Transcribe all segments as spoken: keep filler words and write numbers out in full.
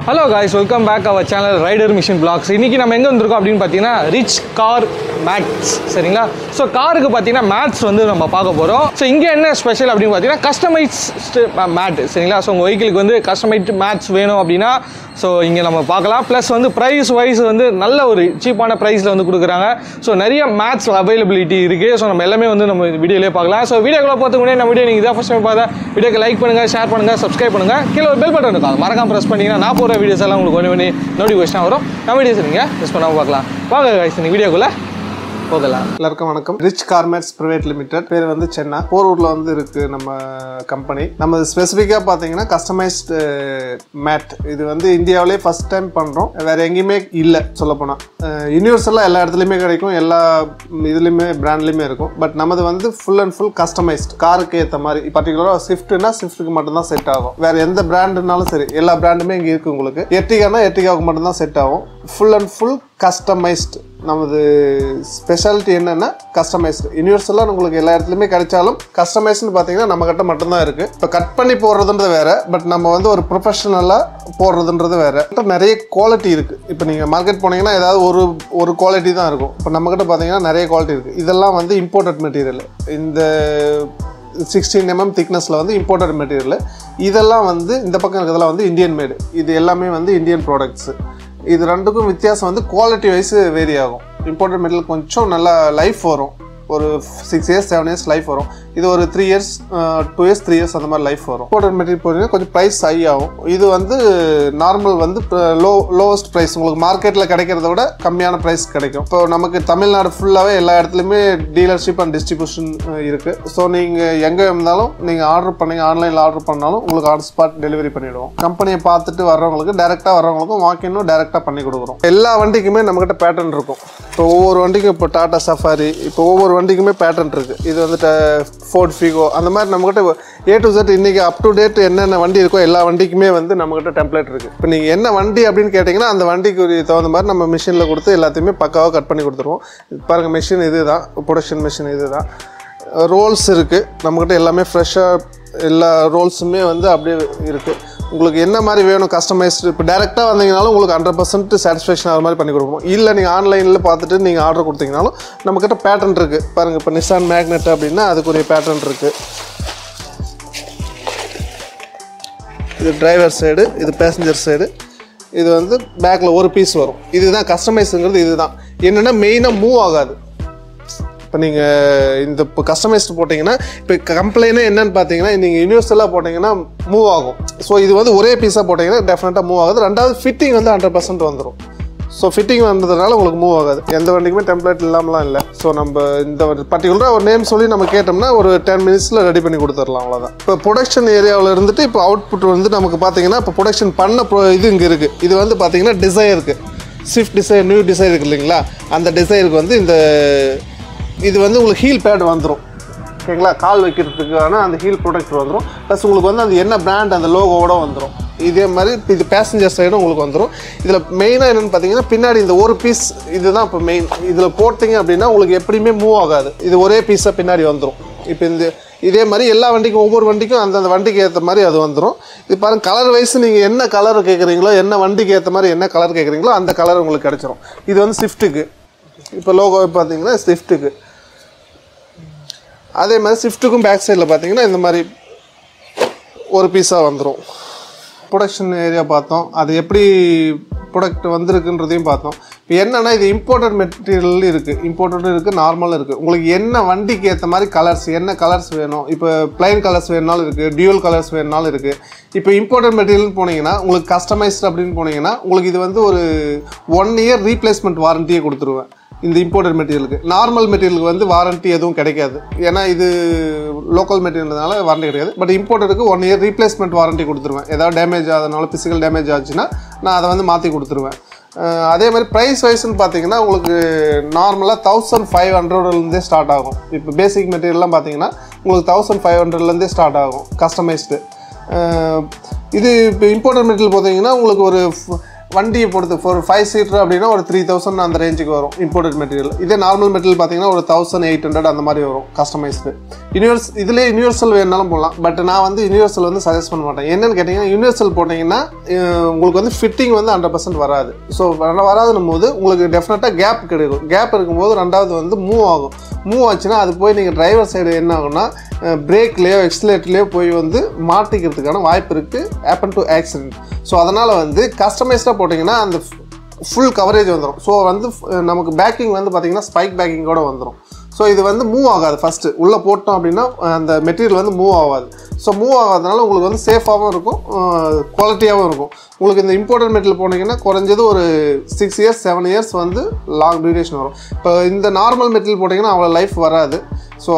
Hello guys, welcome back to our channel Rider Mission Vlogs. இன்னைக்கு நம்ம எங்க வந்திருக்கோம் அப்படினு பாத்தீங்கன்னா Rich Car Mats சரிங்களா. சோ காருக்கு பாத்தீங்கன்னா mats வந்து நம்ம பார்க்க போறோம். சோ இங்க என்ன ஸ்பெஷல் அப்படினு பாத்தீங்கன்னா Customised mat சரிங்களா. சோ உங்க வெஹிக்கிளுக்கு வந்து Customised mats வேணும் அப்படினா சோ இங்க நம்ம பார்க்கலாம். ப்ளஸ் வந்து பிரைஸ் வைஸ் வந்து நல்ல ஒரு சீப்பான பிரைஸ்ல வந்து கொடுக்குறாங்க. சோ நிறைய mats அவைலபிலிட்டி இருக்கு. சோ நம்ம எல்லாமே வந்து நம்ம வீடியோலயே பார்க்கலாம். சோ வீடியோக்குள்ள போறதுக்கு முன்னாடி நம்ம வீடியோ நீங்க இத ஃபர்ஸ்ட் டைம் பார்த்தா வீடியோக்கு லைக் பண்ணுங்க, ஷேர் பண்ணுங்க, Subscribe பண்ணுங்க. கீழ ஒரு பெல் பட்டன் இருக்கும். மறக்காம பிரஸ் பண்ணீங்கன்னா நான் போற வீடியோஸ் எல்லாம் உங்களுக்கு ஒண்ணு ஒண்ணு நோட்டிஃபிகேஷன் வரும். நம்ம வீடியோஸ் நீங்க மிஸ் பண்ணாம பார்க்கலாம். வாங்க गाइस இந்த வீடியோக்குள்ள போகலாம். எல்லாருக்கும் வணக்கம். ரிச் கார்மெண்ட்ஸ் பிரைவேட் லிமிடெட் பேர் வந்து சென்னை போரூர்ல வந்து இருக்கு நம்ம கம்பெனி. நம்ம ஸ்பெசிஃபிக்கா பாத்தீங்கன்னா கஸ்டமைஸ்ட் மேட் இது வந்து இந்தியாவிலே ஃபர்ஸ்ட் டைம் பண்றோம். வேற எங்கேயுமே இல்லை சொல்ல போனா. யூனிவர்சலா எல்லா இடத்துலயுமே கிடைக்கும், எல்லா இதுலயுமே பிராண்ட்லயுமே இருக்கும். பட் நமது வந்து ஃபுல் அண்ட் ஃபுல் கஸ்டமைஸ்ட் காருக்கு ஏற்ற மாதிரி. பர்டிகுலரா ஸ்விஃப்ட்னா ஸ்விஃப்ட்டுக்கு மட்டும் தான் செட் ஆகும். வேற எந்த பிராண்டுனாலும் சரி எல்லா பிராண்டுமே இங்க இருக்கு. உங்களுக்கு எர்டிகானா எர்டிகாவுக்கு மட்டும் தான் செட் ஆகும். Full and full customised. நமது ஸ்பெஷாலிட்டி என்னன்னா கஸ்டமைஸ்டு. யூனிவர்சலாக உங்களுக்கு எல்லா இடத்துலையுமே கிடைச்சாலும் கஸ்டமைஸ்ட்னு பார்த்தீங்கன்னா நம்ம கிட்ட மட்டும்தான் இருக்கு. இப்போ கட் பண்ணி போடுறதுன்றது வேற, பட் நம்ம வந்து ஒரு ப்ரொஃபஷனலாக போடுறதுன்றது வேற. நிறைய குவாலிட்டி இருக்கு. இப்போ நீங்கள் மார்க்கெட் போனீங்கன்னா ஏதாவது ஒரு ஒரு குவாலிட்டி தான் இருக்கும். இப்போ நம்ம கிட்ட பார்த்தீங்கன்னா நிறைய குவாலிட்டி இருக்கு. இதெல்லாம் வந்து இம்போர்ட்டட் மெட்டீரியல். இந்த சிக்ஸ்டீன் எம்எம் திக்னஸில் வந்து இம்போர்ட்டட் மெட்டீரியல். இதெல்லாம் வந்து இந்த பக்கம் இருக்கிறதுலாம் வந்து இந்தியன் மேடு. இது எல்லாமே வந்து இந்தியன் ப்ராடக்ட்ஸு. இது ரெண்டுக்கும் வித்தியாசம் வந்து குவாலிட்டி வைஸ் வேரி ஆகும். இம்போர்ட்டட் மெட்டீரியல் கொஞ்சம் நல்லா லைஃப் வரும். ஒரு six years seven years life வரும். இது ஒரு three years two years three years அந்த மாதிரி லைஃப் வரும். இம்போர்ட்டட் மெட்டீரியல் போனீங்கன்னா கொஞ்சம் ப்ரைஸ் ஹை ஆகும். இது வந்து நார்மல் வந்து லோ லோவஸ்ட் ப்ரைஸ். உங்களுக்கு மார்க்கெட்டில் கிடைக்கிறத விட கம்மியான ப்ரைஸ் கிடைக்கும். இப்போ நமக்கு தமிழ்நாடு ஃபுல்லாகவே எல்லா இடத்துலையுமே டீலர்ஷிப் அண்ட் டிஸ்ட்ரிபியூஷன் இருக்குது. ஸோ நீங்கள் எங்கே இருந்தாலும் நீங்கள் ஆர்டர் பண்ணீங்க, ஆன்லைனில் ஆர்டர் பண்ணாலும் உங்களுக்கு ஆன் ஸ்பாட் டெலிவரி பண்ணிவிடுவோம். கம்பெனியை பார்த்துட்டு வர்றவங்களுக்கு டேரெக்டாக வர்றவங்களுக்கும் வாக்கினும் டேரெக்டாக பண்ணி கொடுக்குறோம். எல்லா வண்டிக்குமே நம்மகிட்ட பேட்டர்ன் இருக்கும். இப்போ ஒவ்வொரு வண்டிக்கும் இப்போ டாடா சஃபாரி, இப்போ ஒவ்வொரு வண்டிக்குமே பேட்டர்ன் இருக்குது. இது வந்துட்டு ஃபோர்ட் ஃபிகோ அந்த மாதிரி நம்மகிட்ட ஏ டு செட் இன்றைக்கி அப் டு டேட் என்னென்ன வண்டி இருக்கோ எல்லா வண்டிக்குமே வந்து நம்மகிட்ட டெம்ப்ளேட் இருக்குது. இப்போ நீங்கள் என்ன வண்டி அப்படின்னு கேட்டிங்கன்னா அந்த வண்டிக்கு தகுந்த மாதிரி நம்ம மிஷினில் கொடுத்து எல்லாத்தையுமே பக்காவாக கட் பண்ணி கொடுத்துருவோம். பாருங்கள், மிஷின் இது தான், ப்ரொடக்ஷன் மிஷின் இது தான். ரோல்ஸ் இருக்குது நம்மக்கிட்ட, எல்லாமே ஃப்ரெஷ்ஷாக எல்லா ரோல்ஸுமே வந்து அப்படியே இருக்குது. உங்களுக்கு என்ன மாதிரி வேணும் கஸ்டமைஸ்டு, இப்போ டேரெக்டாக வந்தீங்கனாலும் உங்களுக்கு ஹண்ட்ரட் பர்சன்ட் சாட்டிஸ்ஃபேக்ஷன் ஆகிற மாதிரி பண்ணி கொடுப்போம். இல்லை நீங்கள் ஆன்லைனில் பார்த்துட்டு நீங்கள் ஆர்டர் கொடுத்தீங்கனாலும் நம்மக்கிட்ட பேட்டர்ன் இருக்குது. பாருங்கள், இப்போ நிசான் மேக்னெட் அப்படின்னா அதுக்குரிய பேட்டர்ன் இருக்குது. இது டிரைவர் சைடு, இது பேசஞ்சர் சைடு. இது வந்து பேக்கில் ஒரு பீஸ் வரும். இதுதான் கஸ்டமைஸுங்கிறது. இதுதான் என்னென்னா மெயினாக மூவ் ஆகாது. இப்போ நீங்கள் இந்த இப்போ கஸ்டமைஸ்டு போட்டிங்கன்னா இப்போ கம்ப்ளைனே என்னன்னு பார்த்தீங்கன்னா நீங்கள் யூனிவர்சலாக போட்டிங்கன்னா மூவ் ஆகும். ஸோ இது வந்து ஒரே பீஸாக போட்டிங்கன்னா டெஃபினட்டாக மூவ் ஆகுது. ரெண்டாவது ஃபிட்டிங் வந்து ஹண்ட்ரட் பர்சன்ட் வந்துடும். ஸோ ஃபிட்டிங் வந்ததுனால உங்களுக்கு மூவ் ஆகாது. எந்த வண்டிக்குமே டெம்ப்ளேட் இல்லாமலாம் இல்லை. ஸோ நம்ம இந்த பர்டிகுலராக ஒரு நேம் சொல்லி நம்ம கேட்டோம்னா ஒரு டென் மினிட்ஸில் ரெடி பண்ணி கொடுத்துடலாம், அவ்வளோதான். இப்போ ப்ரொடக்ஷன் ஏரியாவில் இருந்துட்டு இப்போ அவுட்புட் வந்து நமக்கு பார்த்தீங்கன்னா இப்போ ப்ரொடக்ஷன் பண்ண ப்ரோ இது இங்கே இருக்குது. இது வந்து பார்த்தீங்கன்னா டிசைருக்கு ஸ்விஃப்ட் டிசைர் நியூ டிசைர் இருக்குது இல்லைங்களா, அந்த டிசைருக்கு வந்து இந்த இது வந்து உங்களுக்கு ஹீல் பேட் வந்துடும். ஓகேங்களா, கால் வைக்கிறதுக்கான அந்த ஹீல் ப்ரொடக்டர் வந்துடும். ப்ளஸ் உங்களுக்கு வந்து அந்த என்ன பிராண்ட் அந்த லோகோவோட வந்துடும். இதே மாதிரி இது பேசஞ்சர் சைடும் உங்களுக்கு வந்துடும். இதில் மெயினாக என்னென்னு பார்த்தீங்கன்னா பின்னாடி இந்த ஒரு பீஸ் இதுதான் இப்போ மெயின். இதில் போட்டிங்க அப்படின்னா உங்களுக்கு எப்படியுமே மூவ் ஆகாது. இது ஒரே பீஸாக பின்னாடி வந்துடும். இப்போ இந்த இதே மாதிரி எல்லா வண்டிக்கும் ஒவ்வொரு வண்டிக்கும் அந்தந்த வண்டிக்கு ஏற்ற மாதிரி அது வந்துடும். இது பாருங்கள், கலர் வைஸ் நீங்கள் என்ன கலர் கேட்குறீங்களோ, என்ன வண்டிக்கு ஏற்ற மாதிரி என்ன கலர் கேட்குறீங்களோ அந்த கலர் உங்களுக்கு கிடச்சிரும். இது வந்து ஸ்விஃப்ட்டுக்கு. இப்போ லோகோ பார்த்தீங்கன்னா ஸ்விஃப்ட்டுக்கு. அதே மாதிரி ஸ்விஃப்ட்டுக்கும் பேக் சைடில் பார்த்தீங்கன்னா இந்த மாதிரி ஒரு பீஸாக வந்துடும். ப்ரொடக்ஷன் ஏரியா பார்த்தோம், அது எப்படி ப்ராடக்ட் வந்திருக்குன்றதையும் பார்த்தோம். இப்போ என்னென்னா இது இம்போர்ட்டட் மெட்டீரியல் இருக்குது, இம்போர்ட்டடும் இருக்குது, நார்மலும் இருக்குது. உங்களுக்கு என்ன வண்டிக்கு ஏற்ற மாதிரி கலர்ஸ், என்ன கலர்ஸ் வேணும், இப்போ பிளைன் கலர்ஸ் வேணுனாலும் இருக்குது, டியூவல் கலர்ஸ் வேணுனாலும் இருக்குது. இப்போ இம்போர்ட்டட் மெட்டீரியல் போனீங்கன்னா உங்களுக்கு கஸ்டமைஸ்ட் அப்படின்னு போனீங்கன்னா உங்களுக்கு இது வந்து ஒரு ஒன் இயர் ரீப்ளேஸ்மெண்ட் வாரண்டியே கொடுத்துருவேன். இந்த இம்போர்ட்டட் மெட்டீரியலுக்கு நார்மல் மெட்டீரியலுக்கு வந்து வாரண்ட்டி எதுவும் கிடைக்காது. ஏன்னா இது லோக்கல் மெட்டீரியல்னால வாரண்ட்டி கிடையாது. பட் இம்போர்ட்டடுக்கு ஒன் இயர் ரீப்ளேஸ்மெண்ட் வாரண்ட்டி கொடுத்துருவேன். ஏதாவது டேமேஜ் ஆகுதுனால ஃபிசிக்கல் டேமேஜ் ஆச்சுன்னா நான் அதை வந்து மாற்றி கொடுத்துருவேன். அதே மாதிரி ப்ரைஸ் வைஸ்ன்னு பார்த்தீங்கன்னா உங்களுக்கு நார்மலாக தௌசண்ட் ஃபைவ் ஹண்ட்ரட்லேருந்தே ஸ்டார்ட் ஆகும். இப்போ பேசிக் மெட்டீரியல்லாம் பார்த்தீங்கன்னா உங்களுக்கு தௌசண்ட் ஃபைவ் ஹண்ட்ரட்லேருந்தே ஸ்டார்ட் ஆகும் கஸ்டமைஸ்டு. இது இப்போ இம்போர்ட்டட் மெட்டீரியல் பார்த்தீங்கன்னா உங்களுக்கு ஒரு வண்டியை பொறுத்து ஒரு ஃபைவ் சீட்டர் அப்படின்னா ஒரு த்ரீ தௌசண்ட் அந்த ரேஞ்சுக்கு வரும் இம்போர்ட்டட் மெட்டீரியல். இதே நார்மல் மெட்டீரியல் பார்த்தீங்கன்னா ஒரு தௌசண்ட் எயிட் ஹண்ட்ரட் அந்த மாதிரி வரும் கஸ்டமைஸ்டு. யூனிவர்ஸ் இதிலே யூனிவர்சல் வேணாலும் போடலாம். பட் நான் வந்து யூனிவர்சல் வந்து சஜஸ்ட் பண்ண மாட்டேன். என்னன்னு கேட்டிங்கன்னா யூனிவர்சல் போட்டிங்கன்னா உங்களுக்கு வந்து ஃபிட்டிங் வந்து ஹண்ட்ரட் பர்சன்ட் வராது. ஸோ வராதுன்னும் போது உங்களுக்கு டெஃபினட்டாக கேப் கிடைக்கும். கேப் இருக்கும்போது ரெண்டாவது வந்து மூவ் ஆகும். மூவ் ஆச்சுன்னா அது போய் நீங்கள் டிரைவர் சைடு என்ன ஆகும்னா பிரேக்லேயோ எக்ஸிலேட்டர்லேயோ போய் வந்து மாட்டிக்கிறதுக்கான வாய்ப்பு இருக்குது. Happen to accident. ஸோ அதனால் வந்து கஸ்டமைஸ்டாக போட்டிங்கன்னா அந்த ஃபுல் கவரேஜ் வந்துடும். ஸோ வந்து நமக்கு பேக்கிங் வந்து பார்த்திங்கன்னா ஸ்பைக் பேக்கிங்கோட வந்துடும். ஸோ இது வந்து மூவ் ஆகாது. ஃபஸ்ட்டு உள்ளே போட்டோம் அப்படின்னா அந்த மெட்டீரியல் வந்து மூவ் ஆகாது. ஸோ மூவ் ஆகாதனால உங்களுக்கு வந்து சேஃபாகவும் இருக்கும், குவாலிட்டியாகவும் இருக்கும். உங்களுக்கு இந்த இம்போர்ட்டட் மெட்டீரியல் போனீங்கன்னா குறைஞ்சது ஒரு சிக்ஸ் இயர்ஸ் செவன் இயர்ஸ் வந்து லாங் டியூரேஷன் வரும். இப்போ இந்த நார்மல் மெட்டீரியல் போட்டிங்கன்னா அவ்வளோ லைஃப் வராது. ஸோ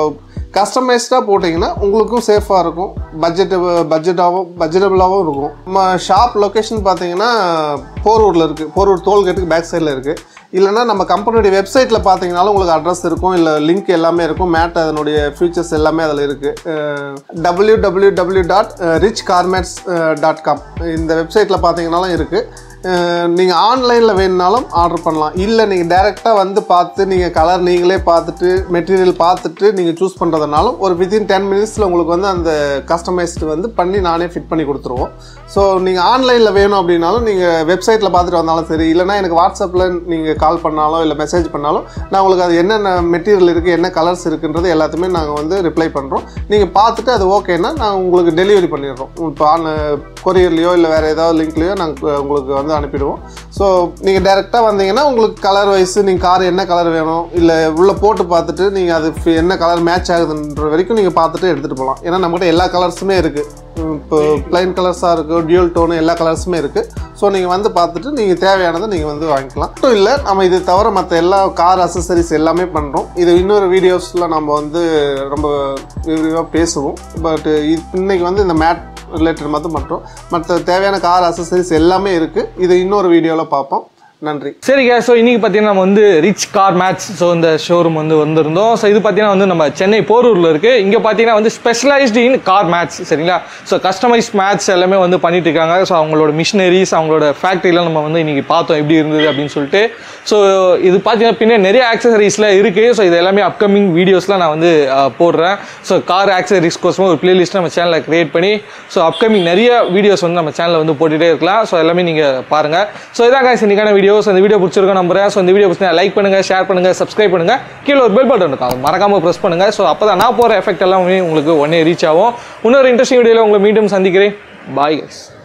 கஸ்டமைஸ்டாக போட்டிங்கன்னா உங்களுக்கும் சேஃபாக இருக்கும், பட்ஜெட் பட்ஜெட்டாகவும் பட்ஜெட்டபுளாகவும் இருக்கும். நம்ம ஷாப் லொக்கேஷன் பார்த்தீங்கன்னா போரூரில் இருக்குது. போரூர் டோல்கேட்டுக்கு பேக் சைடில் இருக்குது. இல்லைனா நம்ம கம்பெனியோடைய வெப்சைட்டில் பார்த்தீங்கனாலும் உங்களுக்கு அட்ரஸ் இருக்கும், இல்லை லிங்க் எல்லாமே இருக்கும். மேட் அதனுடைய ஃபியூச்சர்ஸ் எல்லாமே அதில் இருக்குது. W W W dot rich car mats dot com இந்த வெப்சைட்டில் பார்த்தீங்கனாலும் இருக்குது. நீங்கள் ஆன்லைனில் வேணுனாலும் ஆர்டர் பண்ணலாம். இல்லை நீங்கள் டைரெக்டாக வந்து பார்த்து நீங்கள் கலர் நீங்களே பார்த்துட்டு மெட்டீரியல் பார்த்துட்டு நீங்கள் சூஸ் பண்ணுறதுனாலும் ஒரு வித்தின் டென் மினிட்ஸில் உங்களுக்கு வந்து அந்த கஸ்டமைஸ்டு வந்து பண்ணி நானே ஃபிட் பண்ணி கொடுத்துருவோம். ஸோ நீங்கள் ஆன்லைனில் வேணும் அப்படின்னாலும் நீங்கள் வெப்சைட்டில் பார்த்துட்டு வந்தாலும் சரி, இல்லைனா எனக்கு வாட்ஸ்அப்பில் நீங்கள் கால் பண்ணாலும் இல்லை மெசேஜ் பண்ணாலும் நான் உங்களுக்கு அது என்னென்ன மெட்டீரியல் இருக்குது என்ன கலர்ஸ் இருக்குன்றது எல்லாத்தையுமே நாங்கள் வந்து ரிப்ளை பண்ணுறோம். நீங்கள் பார்த்துட்டு அது ஓகேன்னா நாங்கள் உங்களுக்கு டெலிவரி பண்ணிடுறோம். இப்போ ஆன் கொரியர்லேயோ இல்லை வேறு ஏதாவது லிங்க்லேயோ நாங்கள் உங்களுக்கு வந்து அனுப்பிடுவோம். ஸோ நீங்கள் டைரெக்டாக வந்தீங்கன்னா உங்களுக்கு கலர் வைஸ் நீங்கள் கார் என்ன கலர் வேணும் இல்லை உள்ளே போட்டு பார்த்துட்டு நீங்கள் அது என்ன கலர் மேட்ச் ஆகுதுன்ற வரைக்கும் நீங்கள் பார்த்துட்டு எடுத்துகிட்டு போகலாம். ஏன்னா நம்மகிட்ட எல்லா கலர்ஸுமே இருக்குது. இப்போ பிளைன் கலர்ஸாக இருக்குது, டியூல் டோனு எல்லா கலர்ஸுமே இருக்குது. ஸோ நீங்கள் வந்து பார்த்துட்டு நீங்கள் தேவையானதை நீங்கள் வந்து வாங்கிக்கலாம். மட்டும் இல்லை, நம்ம இது தவிர மற்ற எல்லா கார் அசசரிஸ் எல்லாமே பண்ணுறோம். இது இன்னொரு வீடியோஸில் நம்ம வந்து ரொம்ப விரிவாக பேசுவோம். பட் இன்னைக்கு வந்து இந்த மேட் ரிலேட்டட் மட்டும் மட்டும் மற்ற தேவையான கார் அசசரிஸ் எல்லாமே இருக்குது. இது இன்னொரு வீடியோவில் பார்ப்போம். நன்றி. சரிங்க. ஸோ இன்றைக்கி பார்த்தீங்கன்னா நம்ம வந்து ரிச் கார் மேட்ஸ் ஸோ இந்த ஷோரூம் வந்து வந்திருந்தோம். ஸோ இது பார்த்தீங்கன்னா வந்து நம்ம சென்னை போரூரில் இருக்குது. இங்கே பார்த்தீங்கன்னா வந்து ஸ்பெஷலைஸ்டு இன் கார் மேட்ஸ். சரிங்களா? ஸோ கஸ்டமைஸ் மேட்ஸ் எல்லாமே வந்து பண்ணிட்டு இருக்காங்க. ஸோ அவங்களோட மிஷினரிஸ் அவங்களோட ஃபேக்ட்ரியில் நம்ம வந்து இன்றைக்கி பார்த்தோம் எப்படி இருந்தது அப்படின்னு சொல்லிட்டு. ஸோ இது பார்த்தீங்கன்னா பின்னாடி நிறைய ஆக்சசரிஸ்லாம் இருக்குது. ஸோ இது எல்லாமே அப்கமிங் வீடியோஸ்லாம் நான் வந்து போடுறேன். ஸோ கார் ஆக்சசரிஸ் கோசமாக ஒரு பிளேலிஸ்ட் நம்ம சேனலில் க்ரியேட் பண்ணி ஸோ அப்கமிங் நிறைய வீடியோஸ் வந்து நம்ம சேனலில் வந்து போட்டுகிட்டே இருக்கலாம். ஸோ எல்லாமே நீங்கள் பாருங்கள். ஸோ இதான் guys இன்னைக்கான வீடியோ. ஸோ இந்த வீடியோ பிடிச்சிருக்கோம் நம்புறேன். ஸோ இந்த வீடியோ பிடிச்சா லைக் பண்ணுங்கள், ஷேர் பண்ணுங்கள், சப்ஸ்கிரைப் பண்ணுங்கள். கீழே ஒரு பெல் பட்டன் இருக்கும், அது மறக்காமல் ப்ரெஸ் பண்ணுங்கள். ஸோ அப்போ தான் நான் போகிற எஃபெக்ட் எல்லாமே உங்களுக்கு உடனே ரீச் ஆகும். இன்னொரு இன்ட்ரெஸ்டிங் வீடியோவில் உங்களை மீண்டும் சந்திக்கிறேன். பாய் guys.